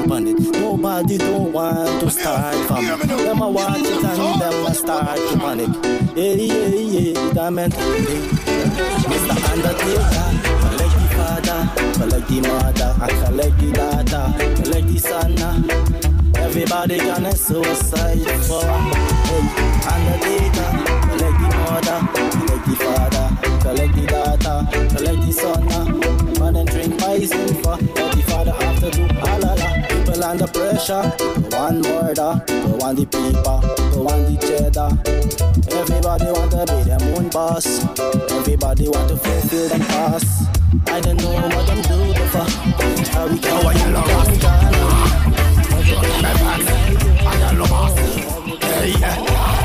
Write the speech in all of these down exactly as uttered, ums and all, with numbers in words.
jump on it. Nobody don't want to start from it. Them a watch it and them a start to panic. Yeah, yeah, yeah, that mental thing. Mister Undertaker, collect the father, collect the mother, and collect the daughter, collect the son. Everybody gonna suicide for hey, Undertaker, collect the mother, collect the father, collect the daughter, collect the son. Man and drink poison for what the father have to do. Ah la la, people under pressure. Go on murder, go on the people, go on the cheddar. Everybody want to be their own boss. Everybody want to fulfill them past. I don't know what I'm doing for. How we can why you love us? I got no boss. Hey yeah.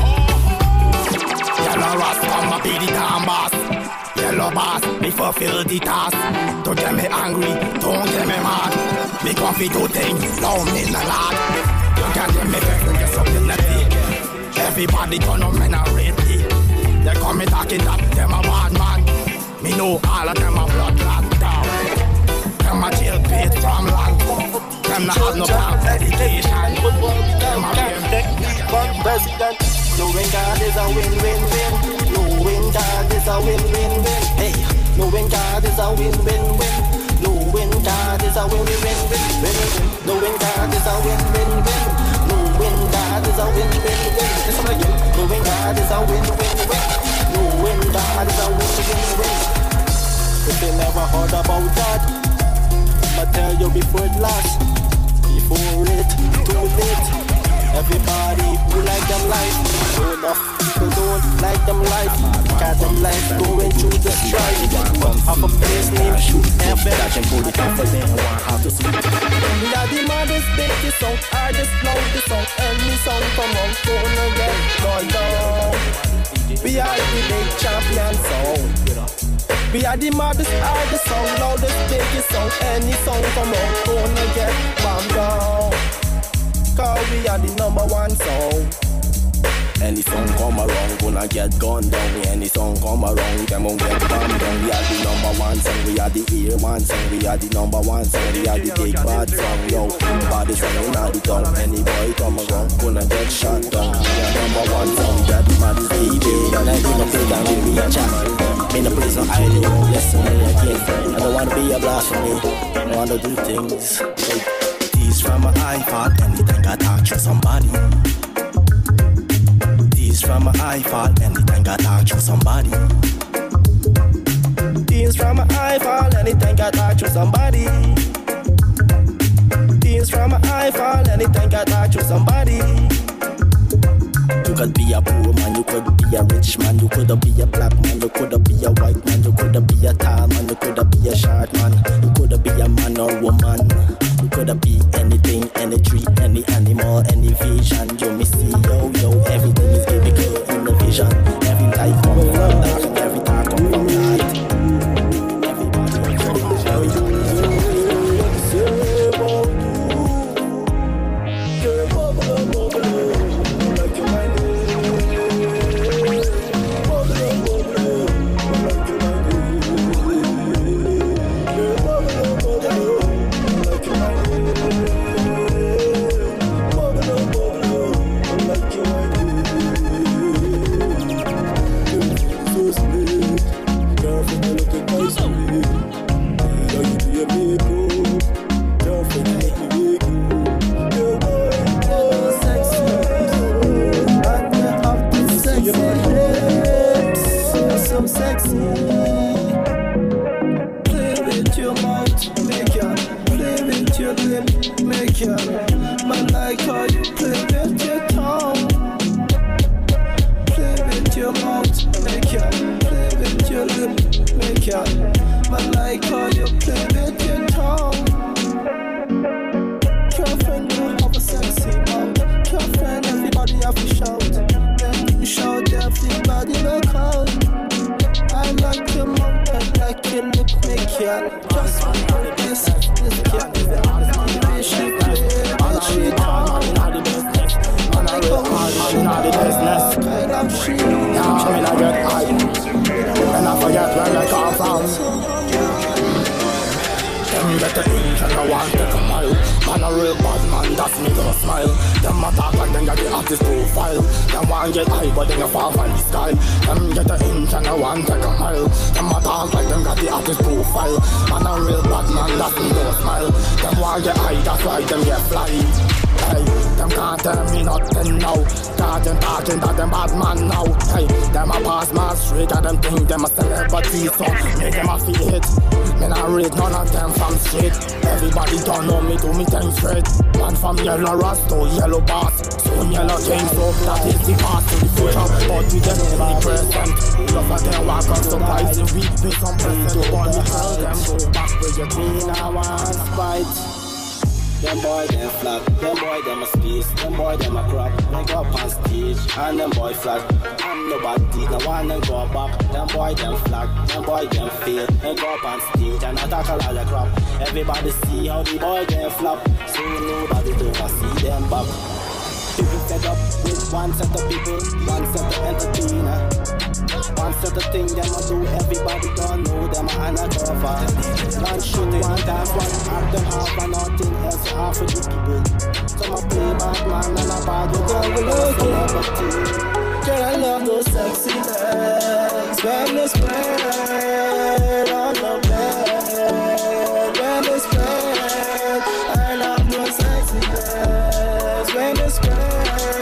Yellow Ross, I'ma be the damn boss. Yellow boss, me fulfill the task. Don't get me angry, don't get me mad. Me come fi do things, love me in the lot. You can't get me back when you're something that big. Everybody gonna minorate me. They come me talking that them a bad man. Me know all of them a blood clot down. Them a jail paid from long. Them not have no plan dedication. Them a game president. Knowing God is a win-win-win. Knowing God is a win-win-win. Hey, knowing God is a win-win-win. Knowing God is a win-win-win. Knowing God is a win-win-win. Knowing God is a win-win-win. Listen again. Knowing God is a win-win-win. Knowing God is a win-win-win. If you never heard about that, I'ma tell you before it lasts. Before it, too late. Everybody who like them life, enough people don't like them life. Got them life going through the strife. Half a place named Shoot F M. Catch and pull it off for them, want how to sleep. We are the maddest, biggest song, hardest, loudest song. Any song come on, gonna get gone down. We are the big champion song. We are the maddest, hardest song, loudest, biggest song. Any song come on, gonna get bombed down. Cause we are the number one song. Any song come around, gonna get gunned down. Any song come around, them won't get bombed down. We are the number one song, we are the ear one song. We are the number one song, we are the big bad song. Yo, body's running out the town. Any boy come around, gonna get shot down. We are number one song, we are the maddest D J. And I do not feel that we a champion. In the prison island, listen me again. I don't wanna be a blasphemy, I wanna do things like these from my iPod. Anything I talk to somebody. These from my iPod. Anything I talk to somebody. These from my iPod. Anything I talk to somebody. These from my iPod. Anything I talk to somebody. You could be a poor man, you could be a rich man, you could be a black man, you could be a white man, you could be a tall man, you could be a short man, you could be a man or woman, you could be anything, any tree, any animal, any vision. You me see, yo, yo, everything is biblical in the vision. Every life come from dark, every dark come from light. Everybody come from light. Better a real bad man, that's me gonna smile. Them a talk like them got the artist profile. Them want get high but them a fall from the sky. Them get a inch and a one take a mile. Them a talk like them got the artist profile. Man a real bad man, that's me gonna smile. Them want get high, that's why them get fly. Hey, them can't tell me nothing now. Cause them talking that them bad man now. Hey, them a pass my street and them think them a celebrity, so make them a feel it. Me not read none of them from street. Everybody don't know me, do me things straight. Man from yellow rasta, yellow boss, soon yellow king, so that is the past to the future. But we them in the present. Love of them walk on surprising we with some present. But we tell them go back where you been. I want spite. Them boy them flat, them boy them a space, them boy them a crap. They go up on stage, and them boy flat. And nobody, no one them go back. Them boy them flat, them boy them fail. They go up on stage and attack a lot of crap. Everybody see how the boy them flop, so nobody do not see them back. People fed up with one set of people, one set of entertainer. One set of things them a do, everybody don't know them a undercover. One shoot, one dance, one act, them half and nothing else half of the people. Some a play bad man and a bad girl will look celebrity. Girl, I love those sexy legs when they spread on the bed. When they spread, I love those sexy legs when they spread.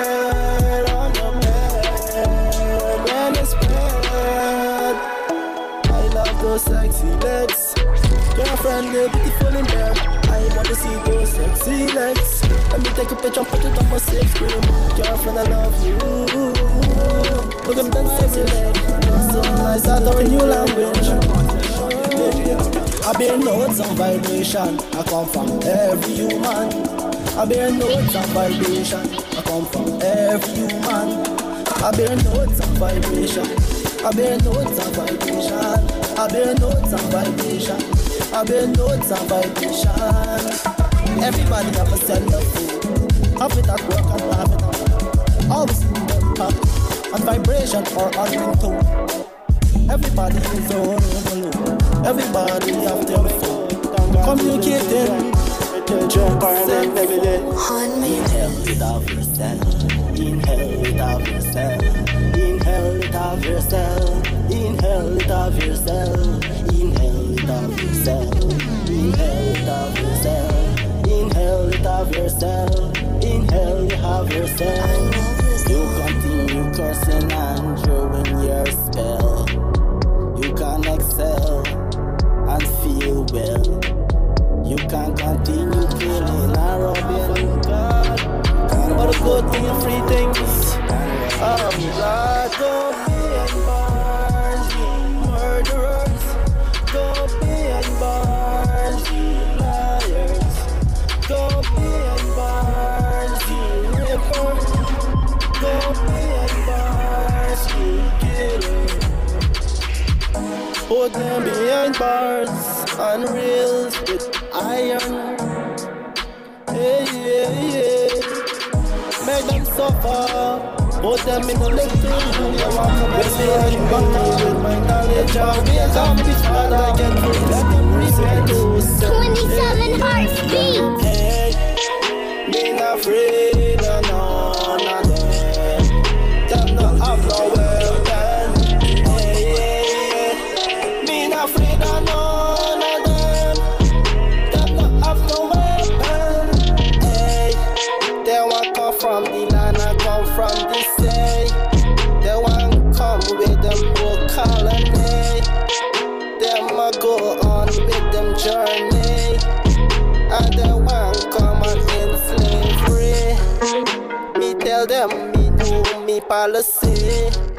Sexy legs, girlfriend, they're beautiful in bed. I wanna see those sexy legs. Let me take a picture and put it on my safe screen. Girlfriend, I love you. Look at them sexy legs, so nice. I learn a new language. I bear notes and vibration. I come from every human. I bear notes and vibration. I come from every human. I bear notes and vibration. I bear notes and vibration. I bear notes and vibration. I bear notes and vibration. Everybody have a send up food. Have it at work and have it at always in the pack. On vibration or on ringtone. Everybody is on alone. Everybody have their phone. Communicating. Inhale it off yourself. Inhale it off yourself. Inhale it off yourself. Inhale it off yourself. Inhale it off yourself. Inhale it off yourself. Inhale it off yourself. Inhale it off yourself. You continue cursing and drawing your spell. You can excel and feel well. You can continue killing and robbing God. But a good thing and free things. I'm glad to be in bars, murderers. Go be in bars, you liars. Go be in bars, you rippers. Go be in bars, you killers. Put them behind bars and rails with iron. Hey, yeah, yeah. Make them suffer. Put them in the little room. I walk up and say I'm back with my knowledge. I'll be a zombie before I get through. Let them reset those twenty-seven heartbeats. Hey, me not afraid of none of them. Them not have no weapon. Hey, hey, hey. Me not afraid of none of them. Them not have no weapon. Hey, they want come from the land, I come from the sea. They want come with them whole colony. Them a go on with them journey. And they want come on in slavery. Me tell them me do me policy.